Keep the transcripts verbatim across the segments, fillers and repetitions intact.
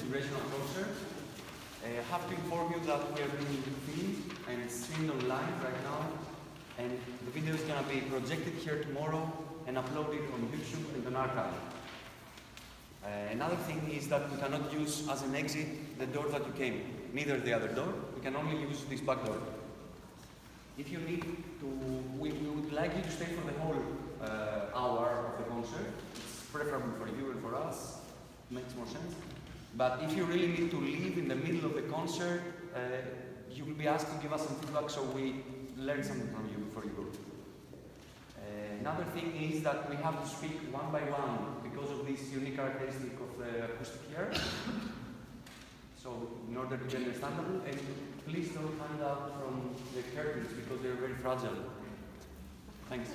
Inspirational Concert. I uh, have to inform you that we are being filmed and it's streamed online right now. And the video is going to be projected here tomorrow and uploaded on YouTube and an archive. Uh, another thing is that we cannot use as an exit the door that you came, neither the other door. We can only use this back door. If you need to, we, we would like you to stay for the whole uh, hour of the concert. It's preferable for you and for us. Makes more sense. But if you really need to leave in the middle of the concert, uh, you will be asked to give us some feedback so we learn something from you before you go. Uh, another thing is that we have to speak one by one because of this unique characteristic of the acoustic here. So in order to be understandable, and please don't hand out from the curtains because they're very fragile. Thanks.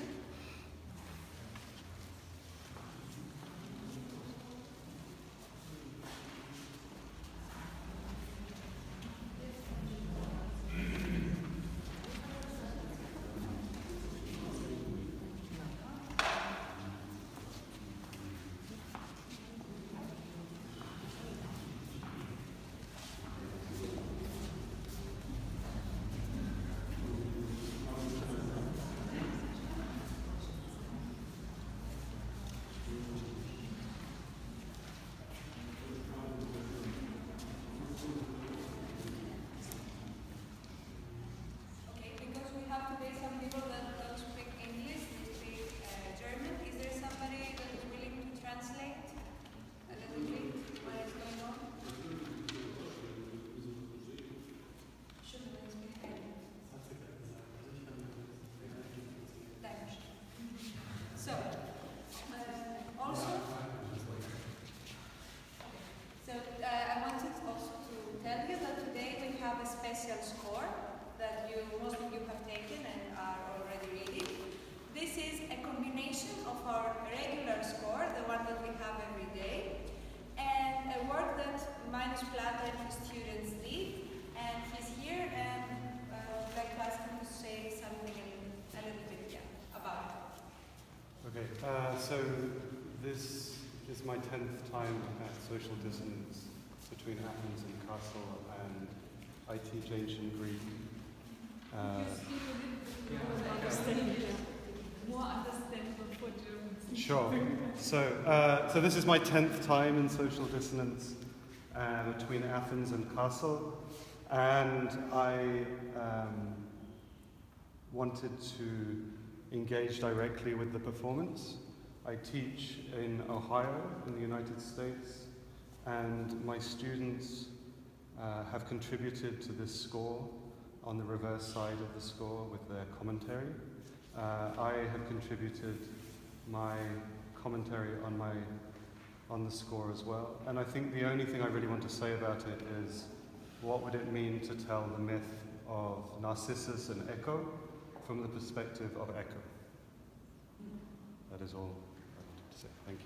Special score that you, most of you have taken and are already reading. This is a combination of our regular score, the one that we have every day, and a work that Magnus Plata and his students did. And he's here, and uh, I'd like to ask him to say something a little bit yeah, about it. Okay, uh, so this is my tenth time at Social Dissonance between Athens and Kassel, and I teach ancient Greek. Uh, More understandable for Germans. Sure. So, uh, so this is my tenth time in Social Dissonance uh, between Athens and Kassel, and I um, wanted to engage directly with the performance. I teach in Ohio, in the United States, and my students Uh, have contributed to this score on the reverse side of the score with their commentary. Uh, I have contributed my commentary on my on the score as well. And I think the only thing I really want to say about it is, what would it mean to tell the myth of Narcissus and Echo from the perspective of Echo? That is all I wanted to say. Thank you.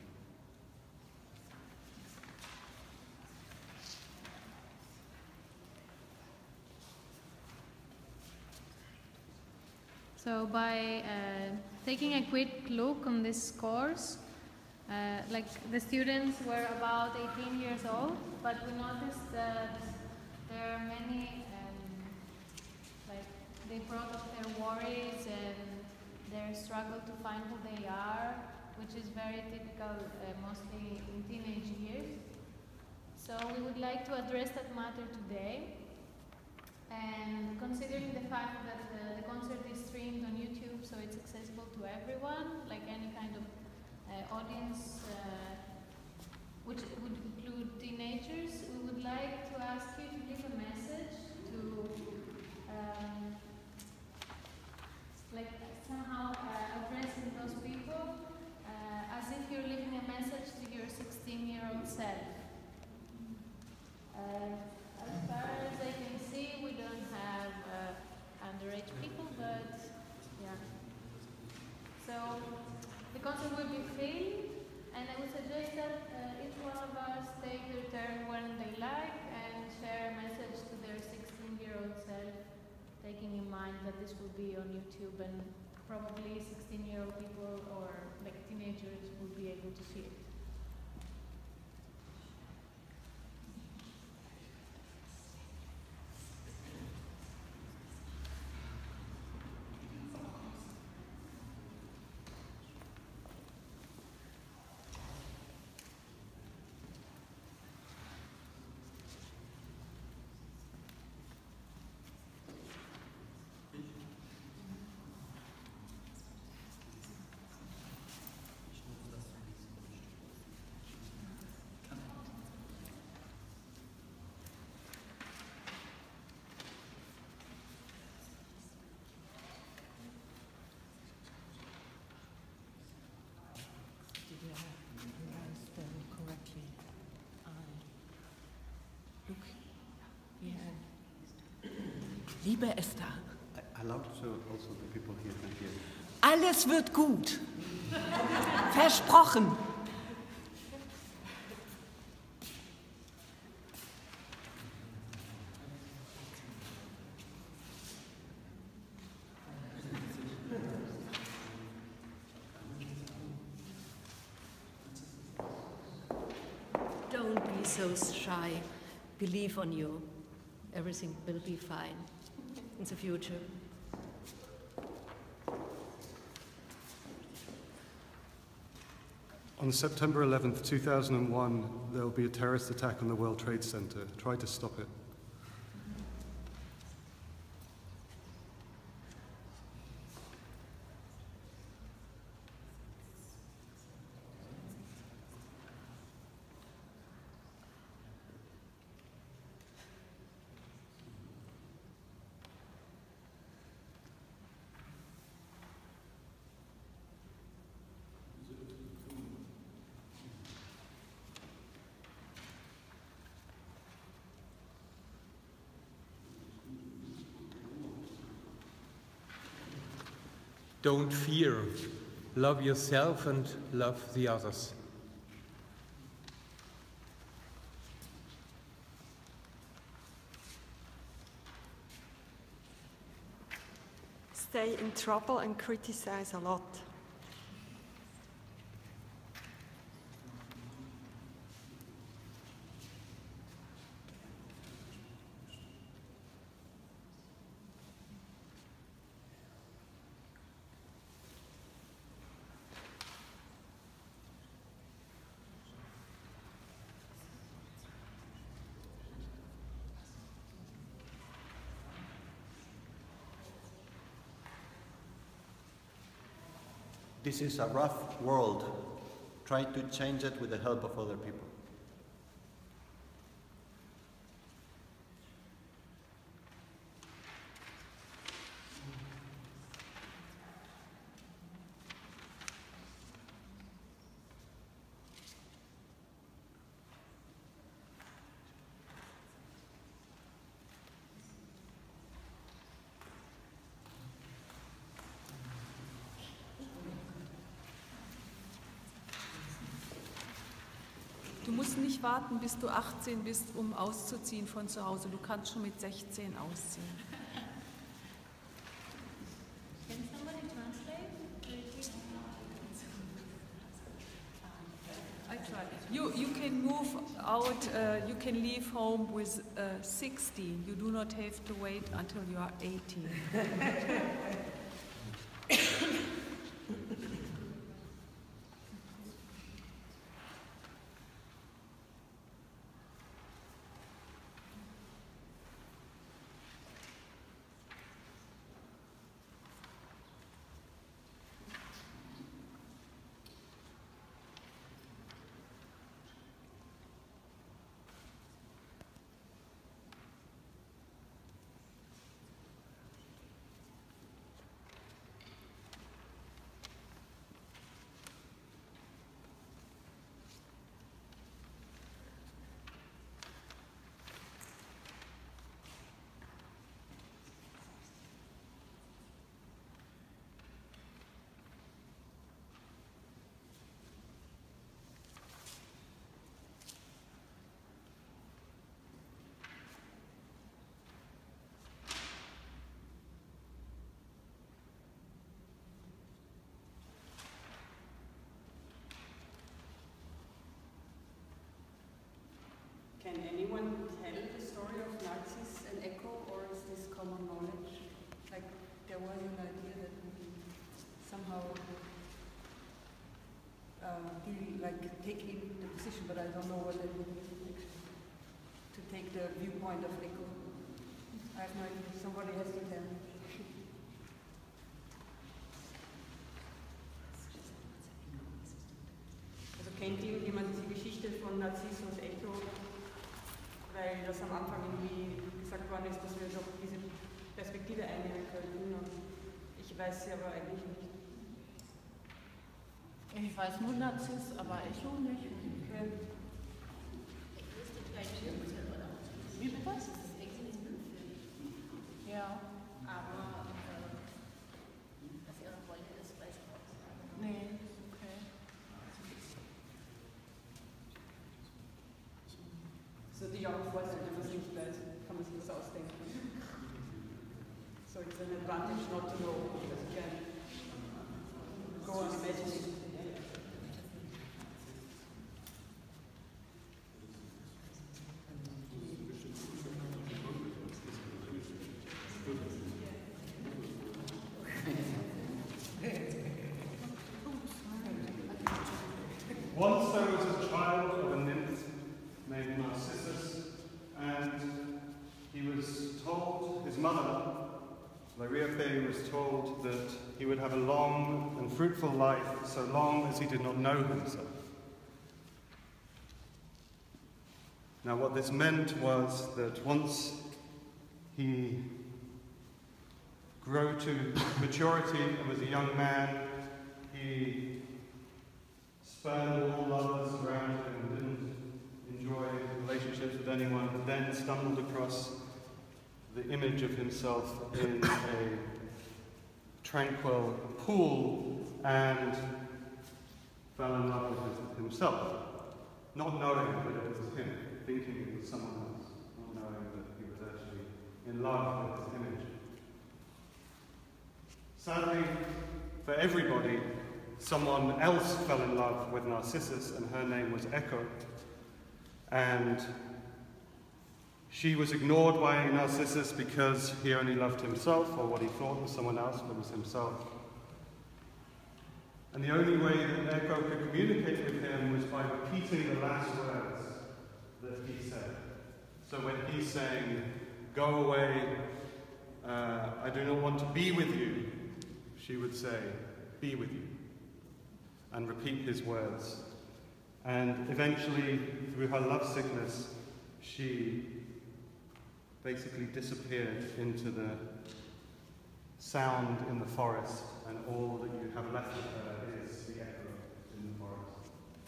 So by uh, taking a quick look on these scores, uh, like the students were about eighteen years old, but we noticed that there are many, um, like they brought up their worries and their struggle to find who they are, which is very typical uh, mostly in teenage years. So we would like to address that matter today. And considering the fact that uh, the concert is streamed on YouTube, so it's accessible to everyone, like any kind of uh, audience, uh, which would include teenagers, we would like to ask you to leave a message to, um, like somehow uh, addressing those people uh, as if you're leaving a message to your sixteen-year-old self. Uh, As far as I can see, we don't have uh, underage people, but yeah. So the concert will be filmed, and I would suggest that uh, each one of us take their turn when they like and share a message to their sixteen-year-old self, taking in mind that this will be on YouTube and probably sixteen-year-old people or like teenagers will be able to see it. Liebe Esther, I, I love to also the people here. Thank you. alles wird gut. Versprochen. Don't be so shy. Believe on you. Everything will be fine in the future. On September eleventh, two thousand one, there will be a terrorist attack on the World Trade Center. Try to stop it. Don't fear. Love yourself and love the others. Stay in trouble and criticize a lot. This is a rough world. Try to change it with the help of other people. Du musst nicht warten, bis du achtzehn bist, um auszuziehen von zu Hause. Du kannst schon mit sechzehn ausziehen. Can somebody translate? I try. You, you can move out, uh, you can leave home with uh, sixteen. You do not have to wait until you are eighteen. Can anyone tell the story of Narcissus and Echo, or is this common knowledge? Like, there was an idea that we somehow uh, deal, like take in the position, but I don't know what it would mean actually. To take the viewpoint of Echo. I have no idea. Somebody has to tell me. Also kennt jemand die Geschichte von Narcissus und Echo? Weil das am Anfang irgendwie gesagt worden ist, dass wir doch diese Perspektive einnehmen könnten. Und ich weiß sie aber eigentlich nicht. Ich weiß nur Narziss, aber Echo nicht. Okay. Wie bitte? Ja. sich auch vorstellen, wenn man es nicht weiß, kann man sich das ausdenken. So it's an advantage not to know, because you can go on imagining. Once there was a child of a nymph named Narcissus, and he was told, his mother, Liriope, was told that he would have a long and fruitful life so long as he did not know himself. Now what this meant was that once he grew to maturity and was a young man, he spurned all lovers around him and didn't enjoy relationships with anyone, but then stumbled across the image of himself in a tranquil pool and fell in love with himself, not knowing that it was him, thinking it was someone else, not knowing that he was actually in love with his image. Sadly, for everybody, someone else fell in love with Narcissus, and her name was Echo. And she was ignored by Narcissus because he only loved himself, or what he thought was someone else, but was himself. And the only way that Echo could communicate with him was by repeating the last words that he said. So when he's saying, "Go away, uh, I do not want to be with you," she would say, "Be with you," and repeat his words. And eventually, through her lovesickness, she basically disappeared into the sound in the forest, and all that you have left of her is the echo in the forest.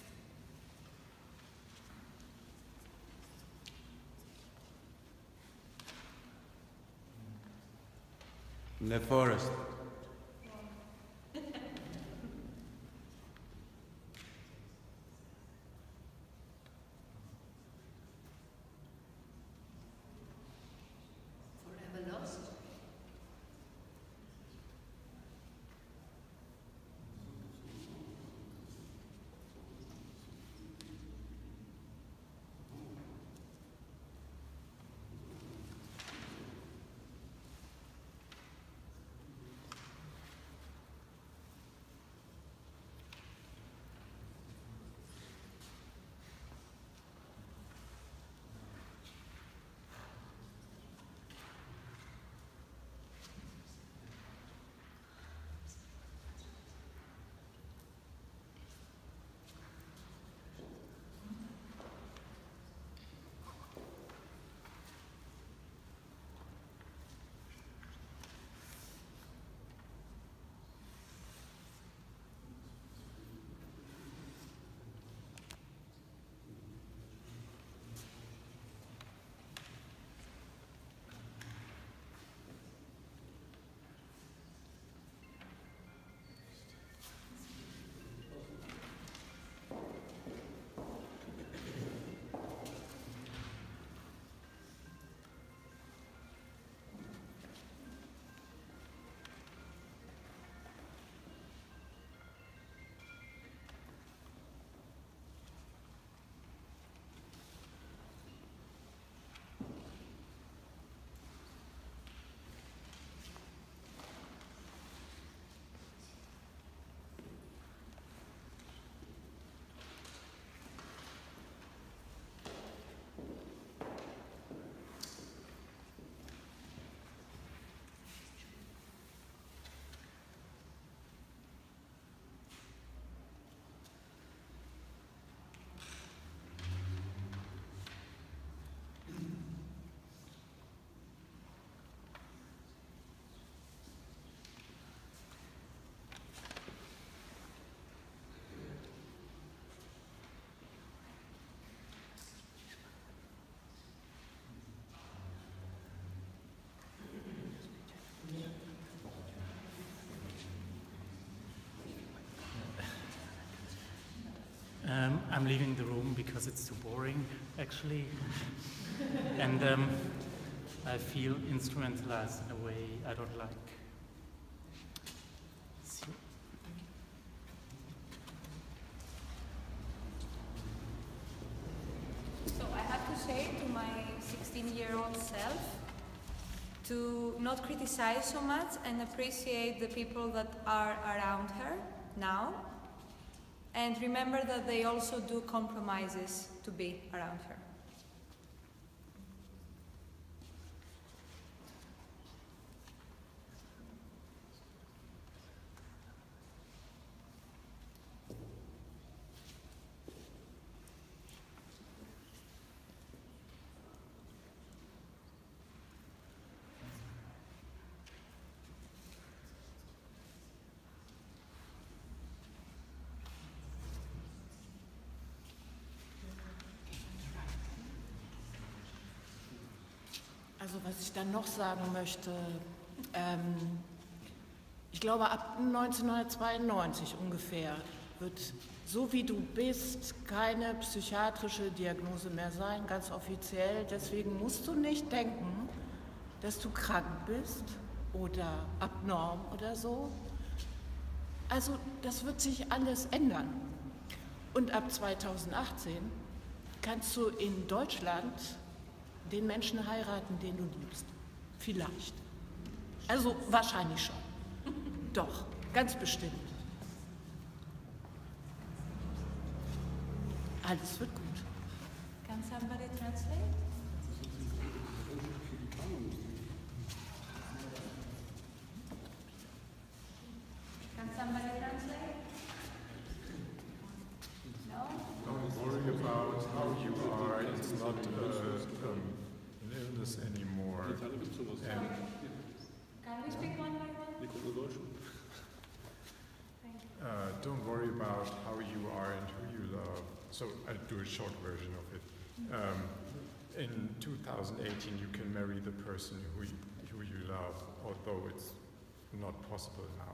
In the forest. Forever lost. I'm leaving the room because it's too boring, actually. And um, I feel instrumentalized in a way I don't like. So. So I have to say to my sixteen-year-old self to not criticize so much and appreciate the people that are around her now. And remember that they also do compromises to be around her. Also was ich dann noch sagen möchte, ähm, ich glaube ab neunzehnhundertzweiundneunzig ungefähr wird so wie du bist keine psychiatrische Diagnose mehr sein, ganz offiziell. Deswegen musst du nicht denken, dass du krank bist oder abnorm oder so. Also das wird sich alles ändern. Und ab zweitausendachtzehn kannst du in Deutschland den Menschen heiraten, den du liebst. Vielleicht. Also wahrscheinlich schon. Doch, ganz bestimmt. Alles wird gut. Can somebody translate? Can somebody translate? No? Don't worry about how you are. It's not uh, um, an illness anymore. And Can we speak one by one? uh, don't worry about how you are and who you love. So I'll do a short version of it. Um, in two thousand eighteen, you can marry the person who you, who you love, although it's not possible now.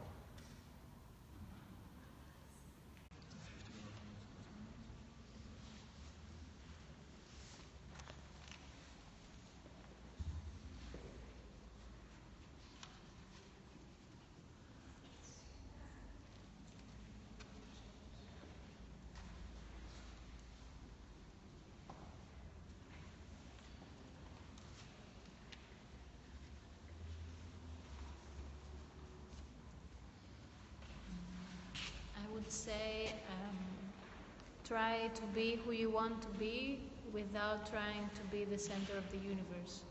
I would say um, try to be who you want to be without trying to be the center of the universe.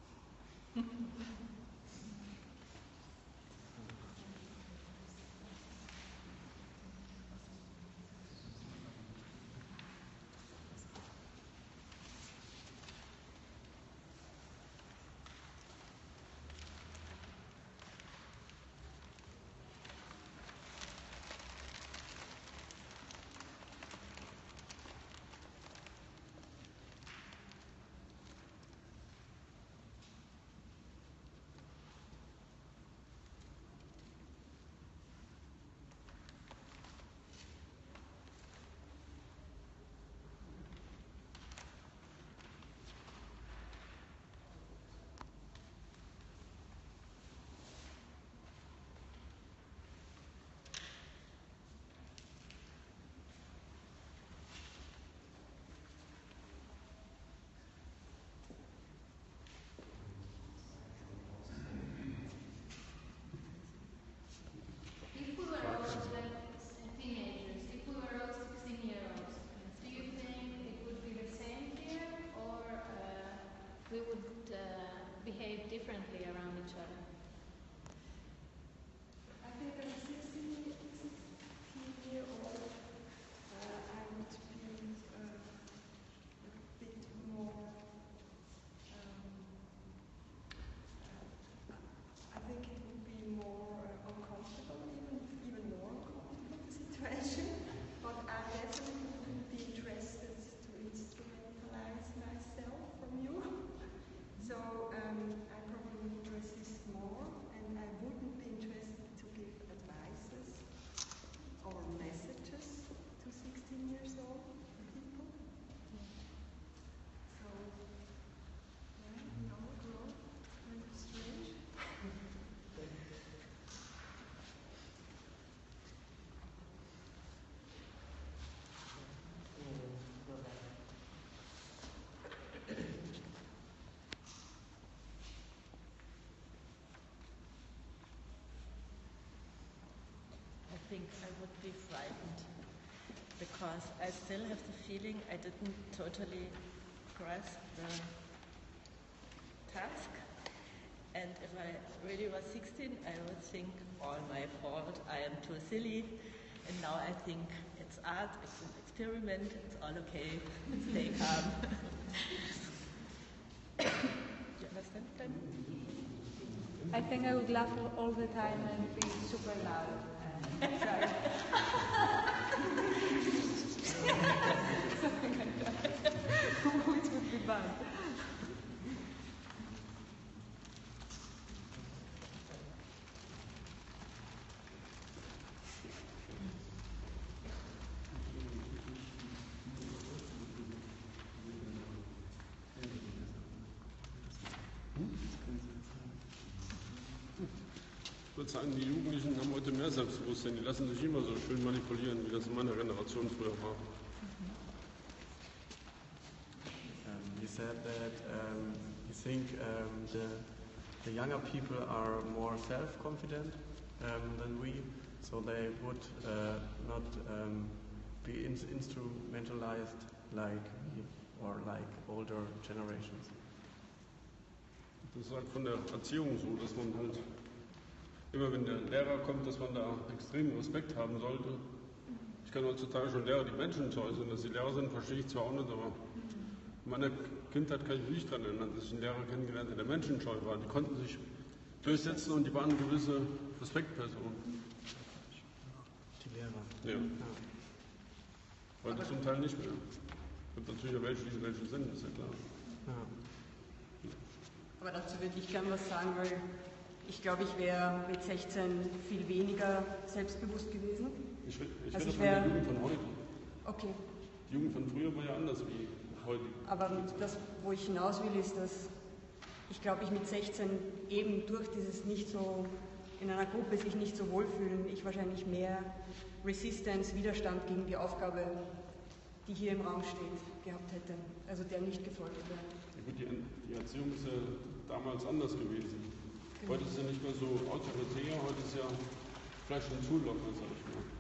If we were all like teenagers, if we were all sixteen-year-olds, do you think it would be the same here, or uh, we would uh, behave differently around each other? I think as a sixteen-year-old, uh, I would be uh, a bit more. Um, uh, I think it would be more uh, uncomfortable, even even more uncomfortable situation. But I definitely would be interested to instrumentalize myself from you. So um, I probably would resist more. because I still have the feeling I didn't totally grasp the task. And if I really was sixteen, I would think, all my fault, I am too silly. And now I think it's art, it's an experiment, it's all okay, stay calm. Do you understand then? I think I would laugh all the time and be super loud and shy. Something like that. Which would be bad. Ich würde sagen, die Jugendlichen haben heute mehr Selbstbewusstsein. Die lassen sich immer so schön manipulieren, wie das in meiner Generation früher war. Um, you said that um, you think um, the, the younger people are more self-confident um, than we, so they would uh, not um, be in instrumentalized like we or like older generations. Das ist halt von der Erziehung so, dass man halt immer wenn der Lehrer kommt, dass man da extremen Respekt haben sollte. Ich kann heutzutage schon Lehrer, die menschenscheu sind. Dass sie Lehrer sind, verstehe ich zwar auch nicht, aber in meiner Kindheit kann ich mich nicht daran erinnern, dass ich einen Lehrer kennengelernt habe, der menschenscheu war. Die konnten sich durchsetzen und die waren gewisse Respektpersonen. Die Lehrer? Ja. Heute zum Teil nicht mehr. Es gibt natürlich auch welche, die welche sind, ist ja klar. Ja. Aber dazu würde ich gerne was sagen, weil ich glaube, ich wäre mit sechzehn viel weniger selbstbewusst gewesen. Ich, ich also rede ich von wär, der Jugend von heute. Okay. Die Jugend von früher war ja anders wie heute. Aber das, wo ich hinaus will, ist, dass ich glaube, ich mit sechzehn eben durch dieses nicht so, in einer Gruppe sich nicht so wohlfühlen, ich wahrscheinlich mehr Resistance, Widerstand gegen die Aufgabe, die hier im Raum steht, gehabt hätte. Also der nicht gefolgt wäre. Ja gut, die, die Erziehung ist ja damals anders gewesen. Genau. Heute ist ja nicht mehr so autoritär, heute ist ja vielleicht schon zu locker, sag ich mal.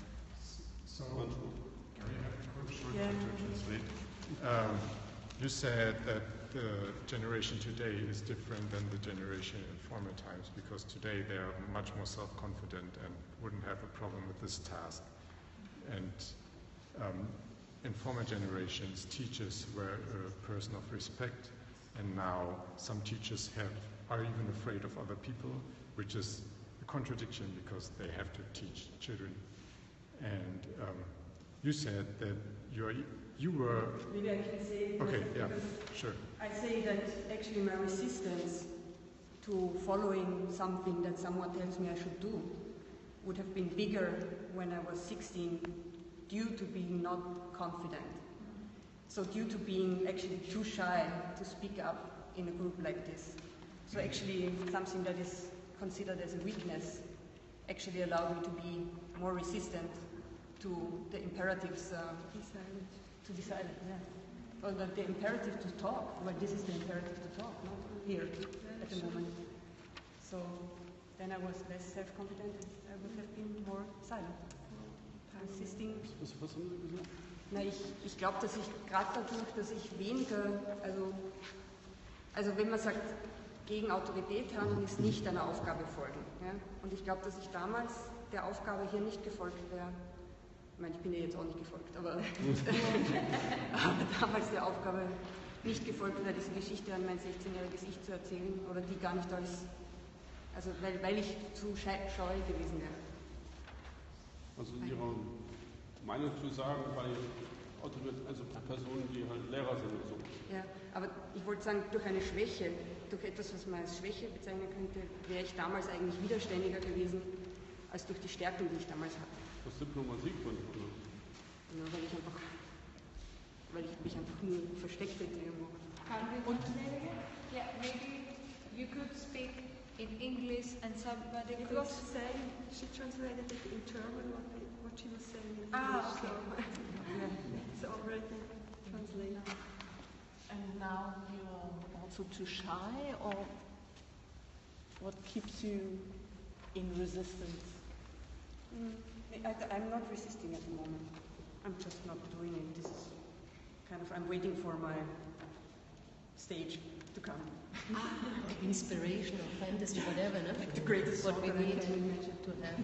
So, manchmal. Gary, I have a quick short Yeah. to translate. Um, you said that the generation today is different than the generation in former times because today they are much more self-confident and wouldn't have a problem with this task. And um, in former generations, teachers were a person of respect, and now some teachers have are even afraid of other people, which is a contradiction because they have to teach children. And um, you said that you are, you were. Maybe I can say. Okay, yeah, sure. I say that actually my resistance to following something that someone tells me I should do would have been bigger when I was sixteen due to being not confident. So due to being actually too shy to speak up in a group like this. So actually something that is considered as a weakness actually allowed me to be more resistant to the imperatives uh, to be silent, yeah. Well, the, the imperative to talk, well this is the imperative to talk, not here at the moment. So then I was less self-confident, I would have been more silent. Resisting. Was, was haben Sie gesagt? Na, ich, ich glaube, dass ich gerade dadurch, dass ich weniger, also, also wenn man sagt, gegen Autorität handeln, ist nicht einer Aufgabe folgen. Ja? Und ich glaube, dass ich damals der Aufgabe hier nicht gefolgt wäre. Ich meine, ich bin ja jetzt auch nicht gefolgt, aber, aber damals der Aufgabe nicht gefolgt wäre, diese Geschichte an mein sechzehnjähriges Ich zu erzählen oder die gar nicht als, also weil, weil ich zu scheu gewesen wäre. Also Ihre Meinung zu sagen bei also Personen, die halt Lehrer sind oder so. Ja, aber ich wollte sagen, durch eine Schwäche, durch etwas, was man als Schwäche bezeichnen könnte, wäre ich damals eigentlich widerständiger gewesen, als durch die Stärken, die ich damals hatte. Das Diplomatie könnte man. Ja, weil ich einfach, weil ich mich einfach nur versteckt hätte irgendwo. Can we translate it? Yeah, maybe you could speak in English and somebody It could... was saying, she translated it in German, what, what she was saying in Ah, English, okay. so it's already translated. And now you're also too shy, or what keeps you in resistance? Mm, I, I'm not resisting at the moment. I'm just not doing it. This is kind of, I'm waiting for my stage to come. Ah, inspiration or fantasy, whatever, no? Like the greatest what we song that I need can imagine. to have.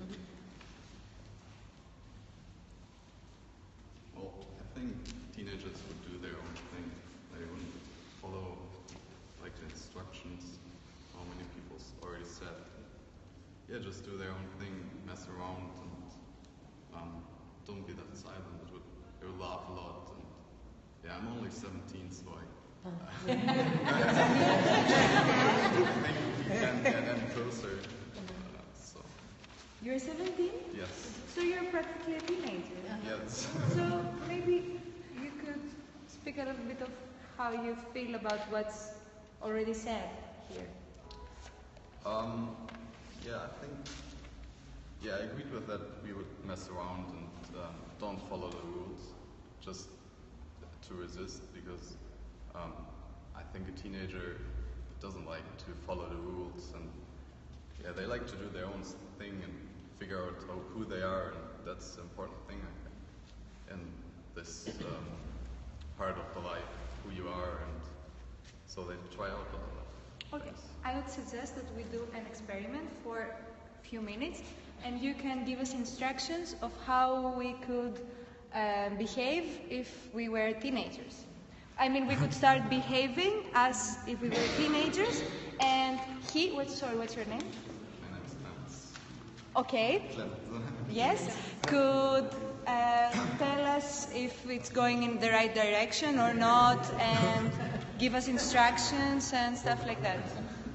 Well, I think teenagers would do their own thing. They wouldn't follow like the instructions. How many people already said? Yeah, just do their own thing, mess around, and um, don't be that silent. It would, they would laugh a lot. And yeah, I'm only seventeen, so I. Uh, I think we can't get any closer. Uh, so. You're seventeen? Yes. So you're practically a teenager. Yes. So maybe you could speak a little bit of how you feel about what's already said here. Um, yeah, I think, yeah, I agreed with that. We would mess around and um, don't follow the rules, just to resist, because um, I think a teenager doesn't like to follow the rules, and yeah, they like to do their own thing and figure out how, who they are, and that's the important thing, I think, in this um, part of the life, who you are, and so they try out a lot of Okay, things. I would suggest that we do an experiment for a few minutes, and you can give us instructions of how we could uh, behave if we were teenagers. I mean, we could start behaving as if we were teenagers, and he, what, sorry, what's your name? My name's Lance. Okay, yes, could uh, tell us if it's going in the right direction or not, and give us instructions and stuff like that.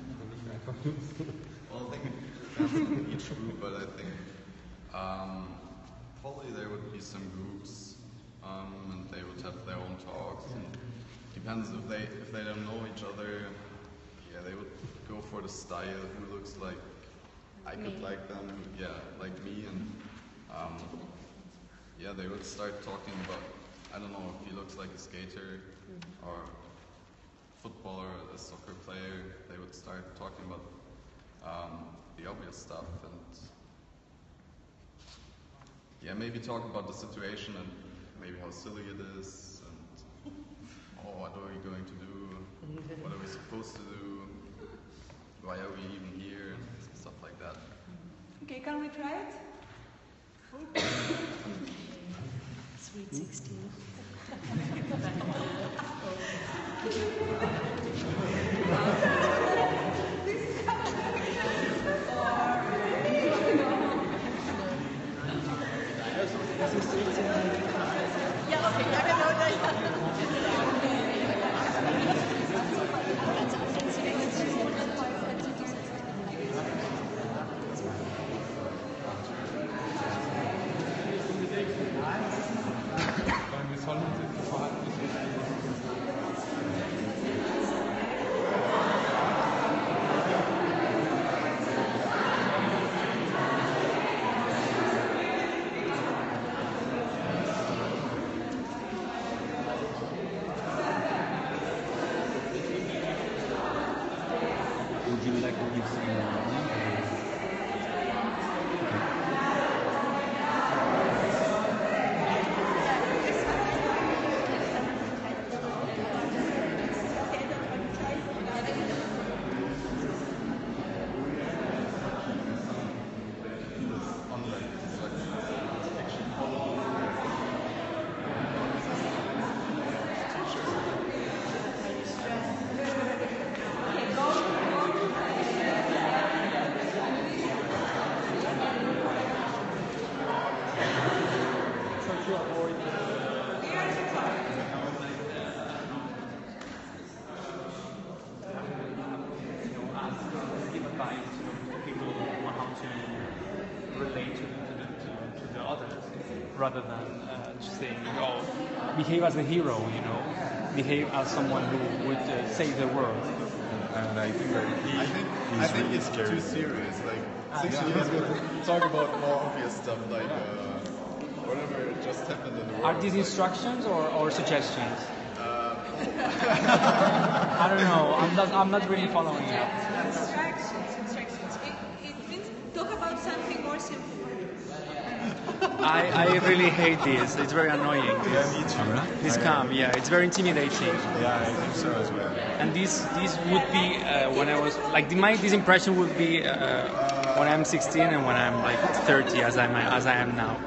Well, I think it depends on each group, but I think um, probably there would be some groups, um, and they would have their own talks. And depends if they if they don't know each other. Yeah, they would go for the style. Who looks like I could Me. like them? Yeah, like me, and um, yeah, they would start talking about. I don't know if he looks like a skater or footballer, a soccer player. They would start talking about um, the obvious stuff, and yeah, maybe talk about the situation and maybe how silly it is, and oh, what are we going to do? What are we supposed to do? Why are we even here? And stuff like that. Okay, can we try it? Sweet sixteen. Ja, okay, ja genau. Would you like to give some give advice to people on how to relate to, to, the, to, to the others, rather than uh, just saying, "Oh, behave as a hero," you know, behave as someone who would uh, save the world. And I think that he, I think- he's I think really it's too too serious. Like Ah, six yeah. years ago, talk about more obvious stuff like uh, whatever just happened in the world. Are these instructions or, or suggestions? Uh, I don't know. I'm not. I'm not really following it. Instructions, instructions. It, it means talk about something more simple. I, I really hate this. It's very annoying. Yeah, me too. This cam, yeah, it's very intimidating. Yeah, I think so as well. And this this would be uh, when I was like the, my this impression would be uh, when I'm sixteen and when I'm like thirty, as I'm as I am now.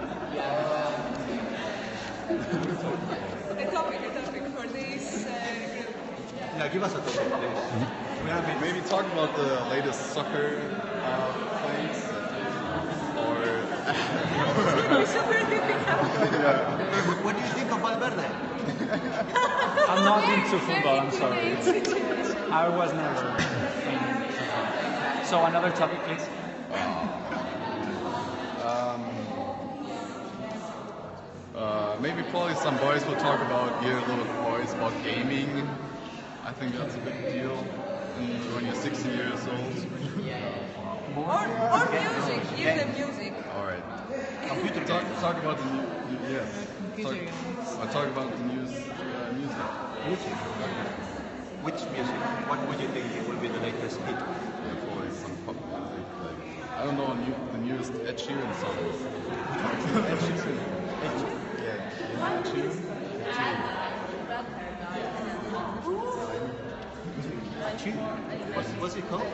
A topic, a topic for this uh, group. Yeah, give us a topic, please. Mm-hmm. We have maybe talk about the latest soccer uh, plays, or yeah. What do you think of Valverde? I'm not into football. I'm sorry. I was never. So another topic, please. Um, uh, maybe probably some boys will talk about your little boys about gaming. I think that's a big deal in, when you're sixteen years old. Or, or music, give them music. All right. Computer talk, talk about the new, new yes. Talk, uh, talk about the news, uh, music. Music. Which music? What would you think will be the latest hit? Yeah, probably some pop music. Like, I don't know, new, the newest Ed Sheeran song. Ed Sheeran. Ed Sheeran. Yeah. Ed Sheeran. What's, what's it called?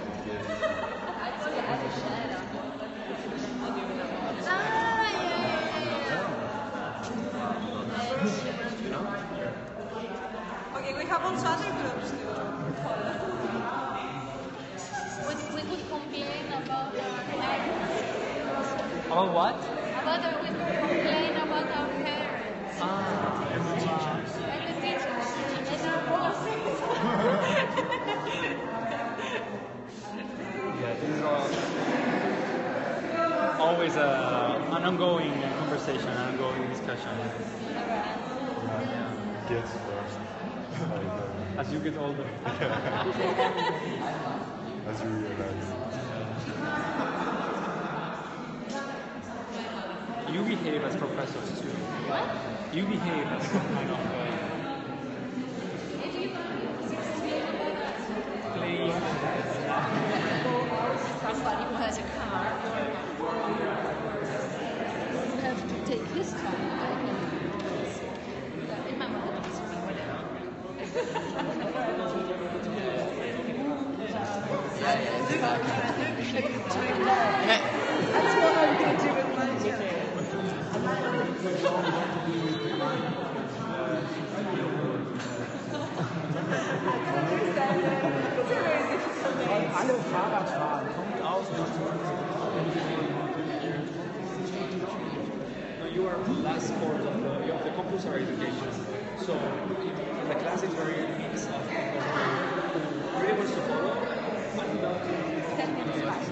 Okay, we have also other groups too. We, we could complain about our parents. About what? About our, we could complain about our parents. Ah, and the teachers. And the teachers. And our bosses. Yeah, this is all, always a, an ongoing conversation, an ongoing discussion. Yeah. Gets worse. As you get older. As you realize. You behave as professors too. What? You behave as some kind of uh, playing. Somebody who has a car will have to take his time. I can remember the recipe, whatever. That's what I'm teaching with my children. Alle Fahrradfahren, kommt aus. No, you are the last course of the, of the compulsory education. So the class is very mix of people who really wants to follow and not ten minutes fast.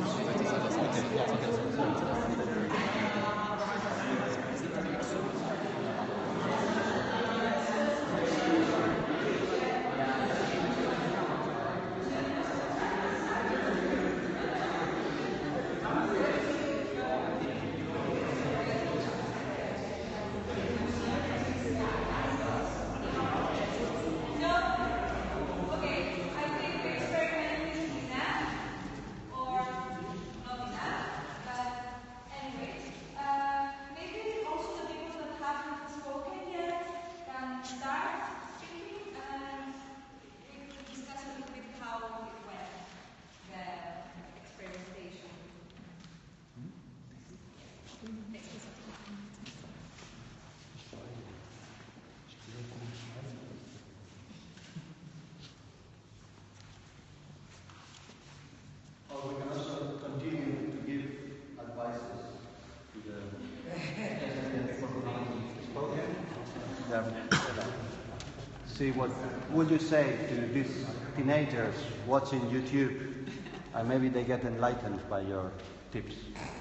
See, what would you say to these teenagers watching YouTube, and maybe they get enlightened by your tips?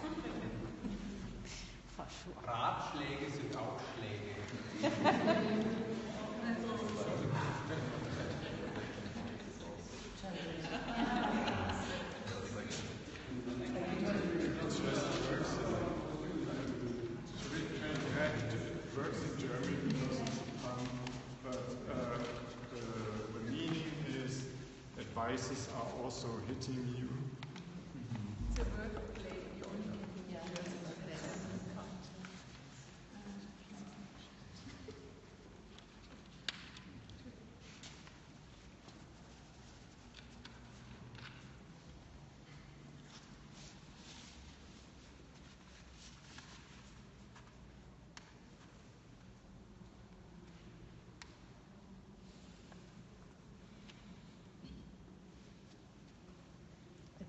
Ratschläge sind auch Schläge. Devices are also hitting you.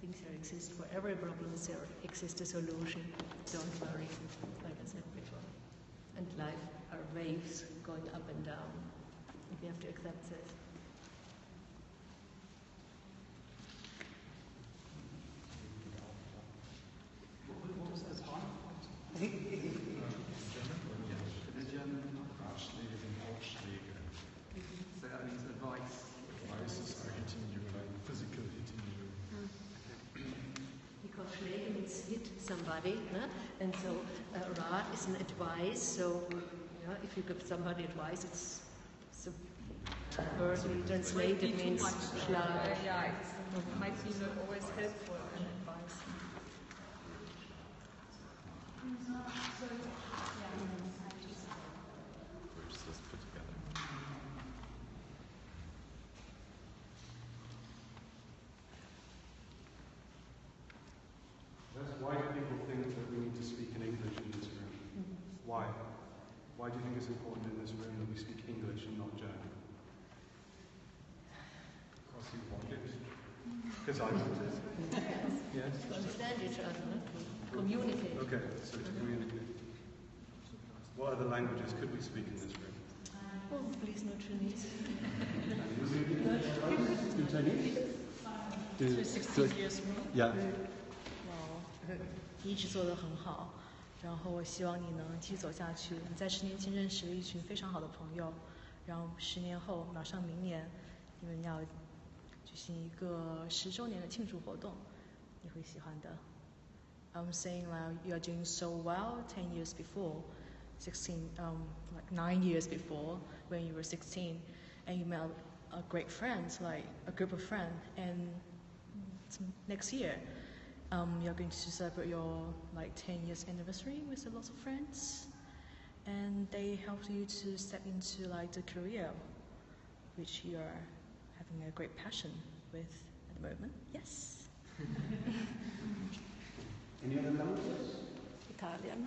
think there exists for every problem there exists a solution. Don't worry, like I said before. And life are waves going up and down. And we have to accept this. Ratschläge sind Aufschläge. So that means advice. Advices are hitting you, like physical hitting you. Because Schläge means hit somebody, no? And so uh, Rat is an advice. So yeah, if you give somebody advice, it's so verbally translated means Schlag. Yeah, it might be not always helpful in advice. Why do people think that we need to speak in English in this room? Why? Why do you think it's important in this room that we speak English and not German? Because you want it. Because I want it. Yes. To understand each other, no? To communicate. Okay, so to communicate. What other languages could we speak in this room? Oh, please, no Chinese. In Chinese? So sixteen years me? Yeah. 你一直做得很好，然后我希望你能继续走下去。你在十年前认识了一群非常好的朋友，然后十年后，马上明年，你们要举行一个十周年的庆祝活动，你会喜欢的。I'm saying like you are doing so well ten years before, sixteen, um, like nine years before when you were sixteen, and you met a great friend, like a group of friends, and next year. Um, you're going to celebrate your like ten years anniversary with a lot of friends, and they helped you to step into like the career which you are having a great passion with at the moment. Yes. Any other languages? Italian.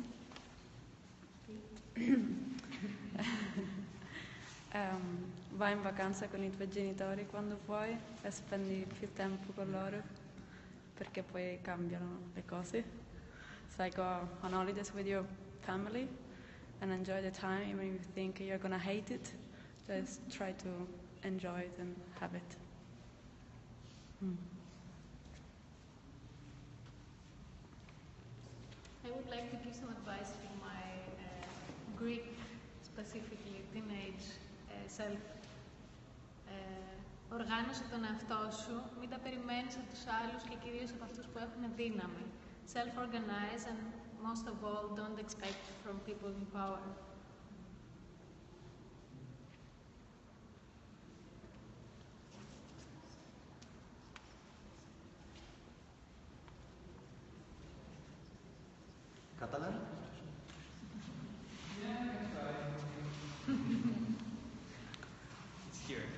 um, vai in vacanza con i tuoi genitori quando puoi e spendi più tempo con loro. Perché poi cambiano le cose. So I go on holidays with your family and enjoy the time, even if you think you're gonna hate it, just try to enjoy it and have it. Mm. I would like to give some advice to my uh, Greek, specifically teenage uh, self. Uh, Οργάνωσε τον εαυτό σου, μην τα περιμένεις από τους άλλους και κυρίως από αυτούς που έχουν δύναμη. Self-organize and most of all, don't expect from people in power. Catalan? It's here.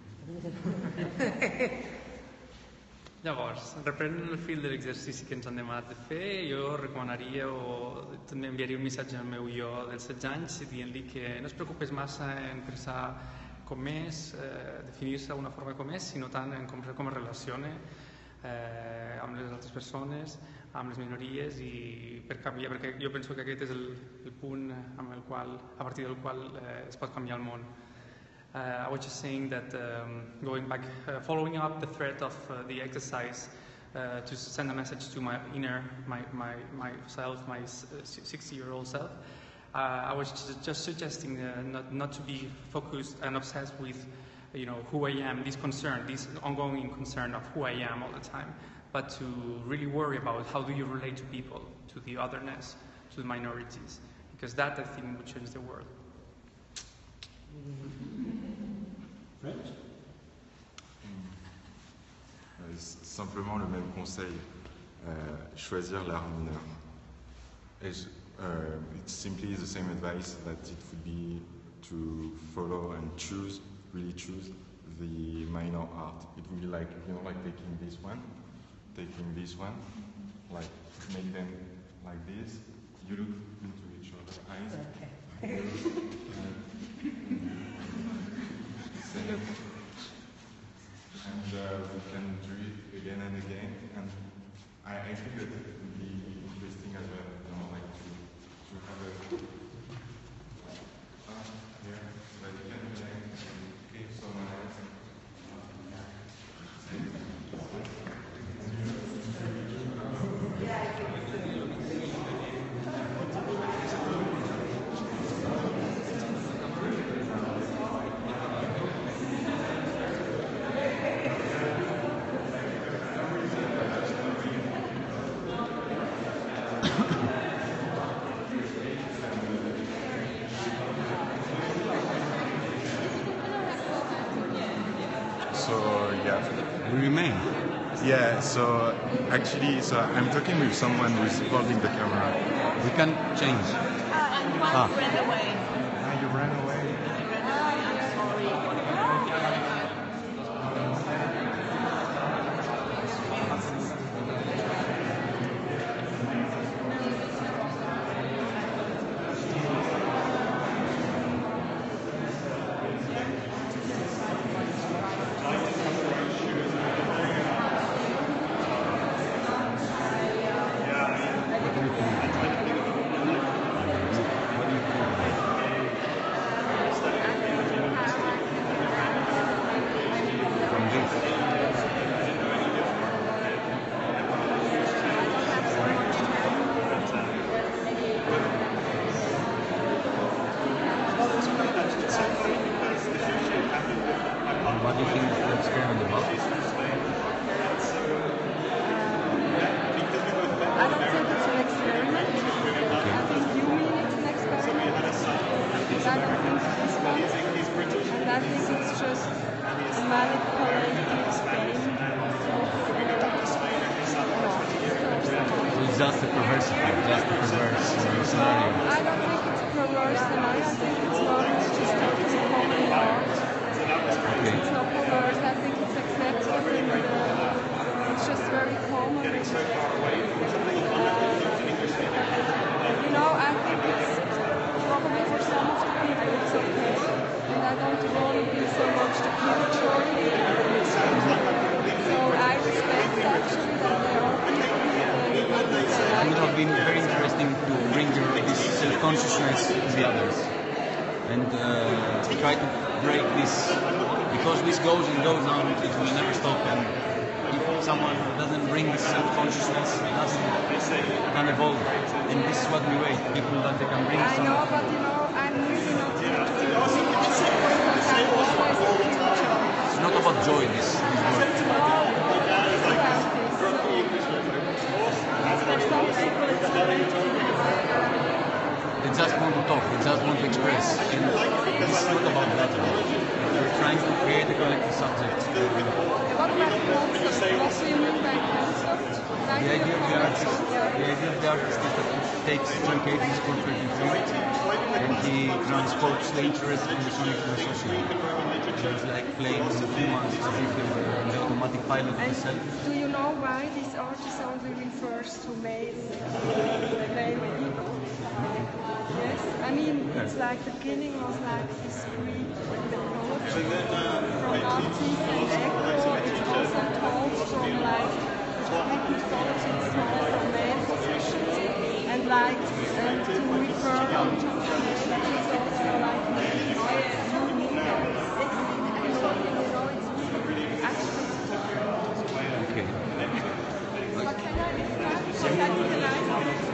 Llavors, reprenent el fil de l'exercici que ens han demanat de fer, jo recomanaria o també enviaria un missatge al meu jo dels setze anys dient-li que no es preocupés massa en pensar com és, eh, definir-se d'una forma com és, sinó tant en com, com es relaciona eh, amb les altres persones, amb les minories i per canviar, perquè jo penso que aquest és el, el punt amb el qual, a partir del qual eh, es pot canviar el món. Uh, I was just saying that um, going back, uh, following up the thread of uh, the exercise uh, to send a message to my inner, my, my, myself, my sixty-year-old self, uh, I was just, just suggesting uh, not, not to be focused and obsessed with, you know, who I am, this concern, this ongoing concern of who I am all the time, but to really worry about how do you relate to people, to the otherness, to the minorities, because that, I think, would change the world. French? Euh, simplement le même conseil, euh, choisir l'art mineur. As, uh, it's simply the same advice that it would be to follow and choose, really choose the minor art. It would be like, you know, like taking this one, taking this one, like make them like this. You look into each other's eyes. Okay. uh, and uh, we can do it again and again. And I, I think that it would be interesting as well, you know, like to, to have a uh, yeah, that you can connect and give someone else. We remain. Yeah, so actually, so I'm talking with someone who's holding the camera. We can change. Ah. ran away. Ah, you ran away. What do you think the experiment about? I don't think it's an experiment. I think you mean it's an experiment. And I don't think it's one. And I think it's just a manipulative game. So it's just a perversity, just a perverse uh, scenario. I don't think it's a perverse scenario. I think it's not just a common art. Okay. It's not perverse. I think it's accepted and uh, it's just very common. Uh, you know, I think it's probably for some of the people it's okay. And I don't want to be so much the killjoy. So I respect actually that there are people who It would have been very interesting to bring your, this self-consciousness to the others and uh, try to break this, because this goes and goes on, it will never stop, and if someone doesn't bring this self-consciousness, nothing can evolve, and this is what we wait, people that they can bring I some... know, but you know, I'm really not into the because I'm always a killjoy. It's not about joy, this, this work. For some people it's very They just want to talk, they just want to express, and this is not about that. We're trying to create a collective subject. What about concept? What do you mean by concept? Like The idea of the artist, yeah. the idea of the artist is that he takes truncated portrait in fluid and he transports the interest from the sonic to the social. So it's like playing with humans as if they were the automatic pilot of the And self. do you know why this artist only refers to male, male ego? Yes, I mean, it's like the beginning was like this Greek mythology from Nazis and Echo. It's also told from like Greek mythology, it's told from male positions, and like and to refer to the male is also like unique. Okay. But can I can I utilize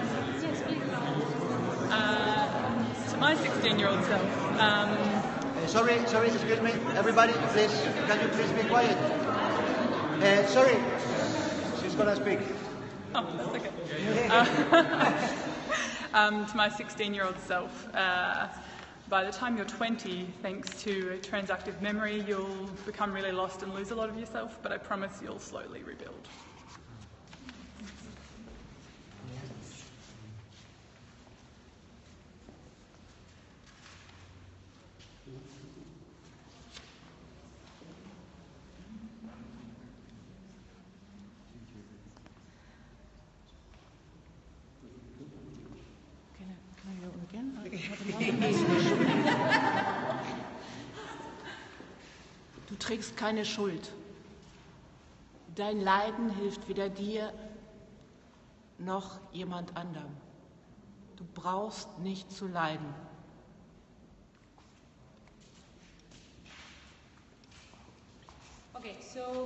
Uh, to my sixteen-year-old self, um, sorry, sorry, excuse me. Everybody, please, can you please be quiet? Uh, sorry, she's gonna speak. Oh, that's okay. Uh, um, to my sixteen-year-old self, uh, by the time you're twenty, thanks to transactive memory, you'll become really lost and lose a lot of yourself, but I promise you'll slowly rebuild. Du trägst keine Schuld. Dein Leiden hilft weder dir noch jemand anderem. Du brauchst nicht zu leiden. Okay, so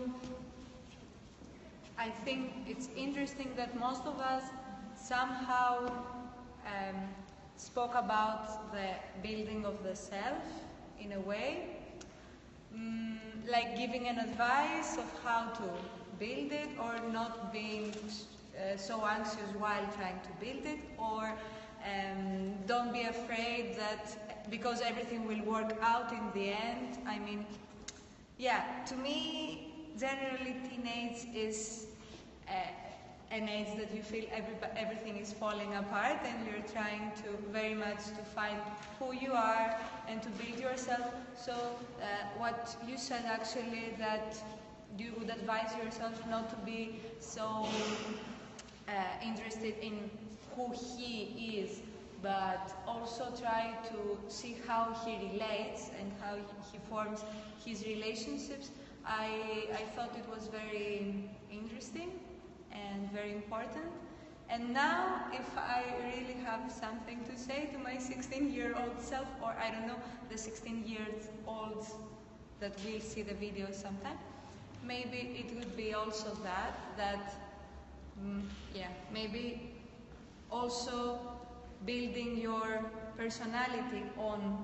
I think it's interesting that most of us somehow um, spoke about the building of the self in a way, mm, like giving an advice of how to build it or not being uh, so anxious while trying to build it, or um, don't be afraid that because everything will work out in the end. I mean, yeah, to me, generally teenage is uh, an age that you feel every, everything is falling apart and you're trying to very much to find who you are and to build yourself. So uh, what you said actually, that you would advise yourself not to be so uh, interested in who he is, but also try to see how he relates and how he forms his relationships. I, I thought it was very interesting and very important. And now, if I really have something to say to my sixteen-year-old self, or I don't know, the sixteen-year-olds that will see the video sometime, maybe it would be also that, that, mm, yeah, maybe also building your personality on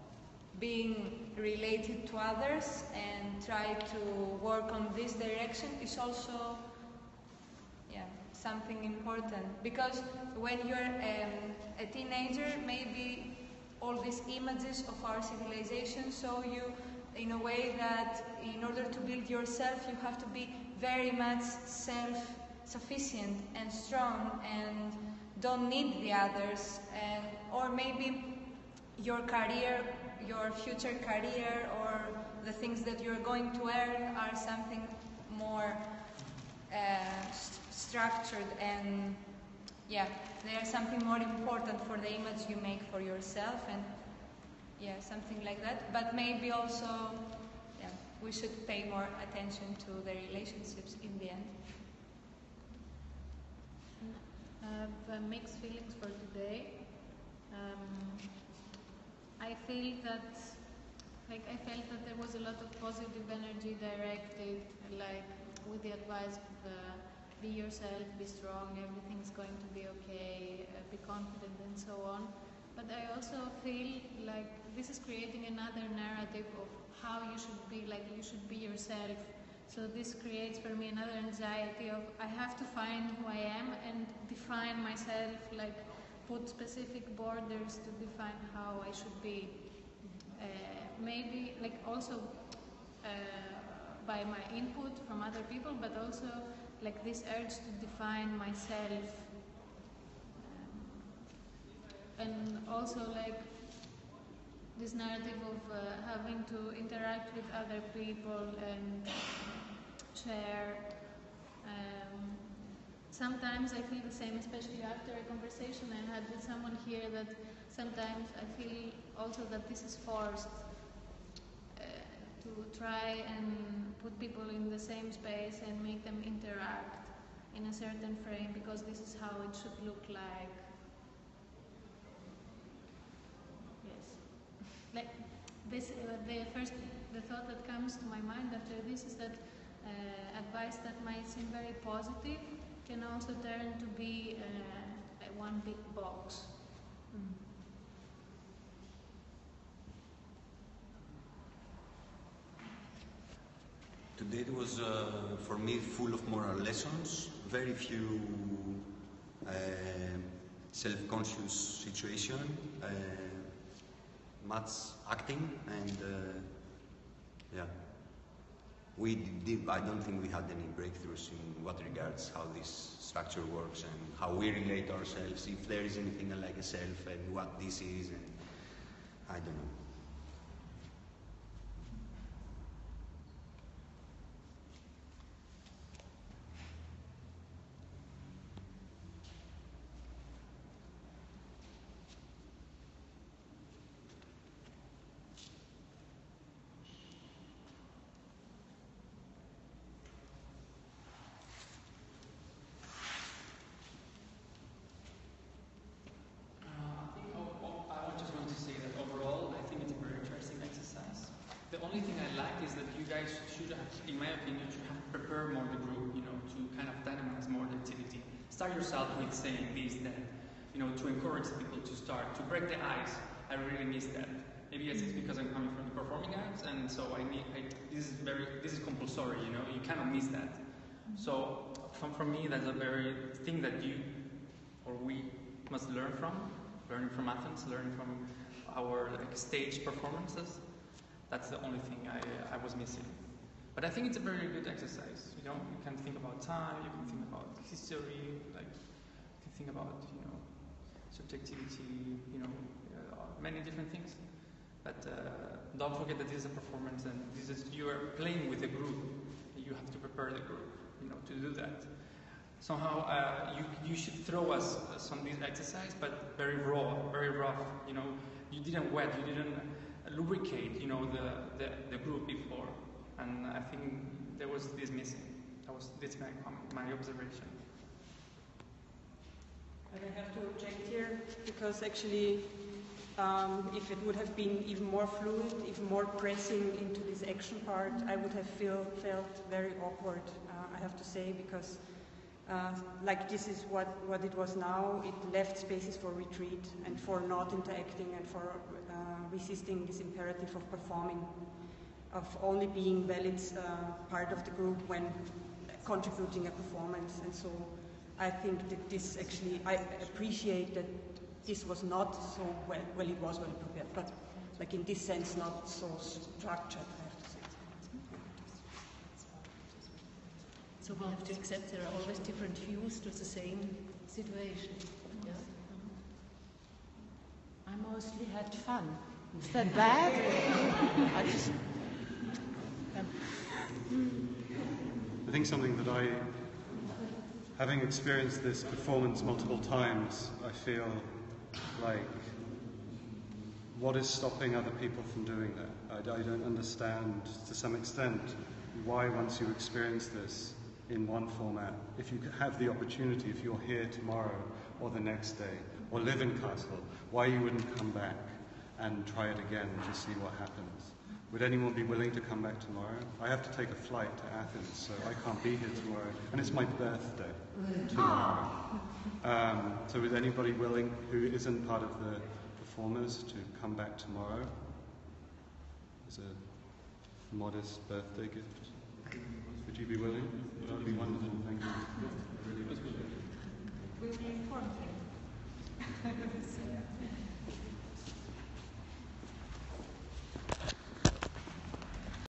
being related to others and try to work on this direction is also yeah, something important. Because when you're um, a teenager, maybe all these images of our civilization show you in a way that in order to build yourself, you have to be very much self-sufficient and strong and don't need the others, and or maybe your career, your future career, or the things that you're going to earn are something more uh, st structured, and yeah, they are something more important for the image you make for yourself, and yeah, something like that. But maybe also, yeah, we should pay more attention to the relationships in the end. I have uh, mixed feelings for today. Um, I feel that, like, I felt that there was a lot of positive energy directed, like, with the advice of uh, be yourself, be strong, everything's going to be okay, uh, be confident, and so on. But I also feel like this is creating another narrative of how you should be, like, you should be yourself. So this creates for me another anxiety of I have to find who I am and define myself, like put specific borders to define how I should be. Uh, maybe like also uh, by my input from other people, but also like this urge to define myself. Um, and also like this narrative of uh, having to interact with other people and share. Um, sometimes I feel the same, especially after a conversation I had with someone here, that sometimes I feel also that this is forced uh, to try and put people in the same space and make them interact in a certain frame, because this is how it should look like. Yes. Like this, uh, the first, the thought that comes to my mind after this is that uh, advice that might seem very positive can also turn to be uh, a one big box. Mm. Today was uh, for me full of moral lessons, very few uh, self-conscious situation, uh, much acting, and uh, yeah, we did. I don't think we had any breakthroughs in what regards how this structure works and how we relate ourselves, if there is anything like a self and what this is, and I don't know. The only thing I like is that you guys should have, in my opinion, should have prepared more the group, you know, to kind of dynamize more the activity. Start yourself with saying this, that, you know, to encourage people to start, to break the ice. I really miss that. Maybe it's because I'm coming from the performing arts, and so I need, I, this is very, this is compulsory, you know, you cannot miss that. So, from, for me, that's a very thing that you, or we, must learn from, learning from Athens, learning from our like, stage performances. That's the only thing I, I was missing. But I think it's a very good exercise. You know, you can think about time, you can think about history, like you can think about, you know, subjectivity, you know, uh, many different things. But uh, don't forget that this is a performance, and this is you are playing with a group. You have to prepare the group, you know, to do that. Somehow uh, you you should throw us some of these exercise, but very raw, very rough. You know, you didn't wet, you didn't lubricate, you know, the, the, the group before, and I think there was this missing. That was this my, my observation. But I have to object here, because actually, um, if it would have been even more fluid, even more pressing into this action part, I would have feel, felt very awkward, uh, I have to say, because uh, like this is what, what it was now, it left spaces for retreat and for not interacting and for uh, resisting this imperative of performing, of only being valid uh, part of the group when contributing a performance. And so I think that this actually, I appreciate that this was not so well, well it was well prepared, but like in this sense not so structured, I have to say. So we have to accept there are always different views to the same situation. Yeah? I mostly had fun. Is that bad? I just. I think something that I, having experienced this performance multiple times, I feel like, what is stopping other people from doing that? I, I don't understand, to some extent, why once you experience this in one format, if you have the opportunity, if you're here tomorrow or the next day, or live in Kassel, why you wouldn't come back and try it again and just see what happens. Would anyone be willing to come back tomorrow? I have to take a flight to Athens, so I can't be here tomorrow, and it's my birthday tomorrow. Um, so is anybody willing, who isn't part of the performers, to come back tomorrow as a modest birthday gift? Would you be willing? That would be wonderful, thank you. We'll be informed.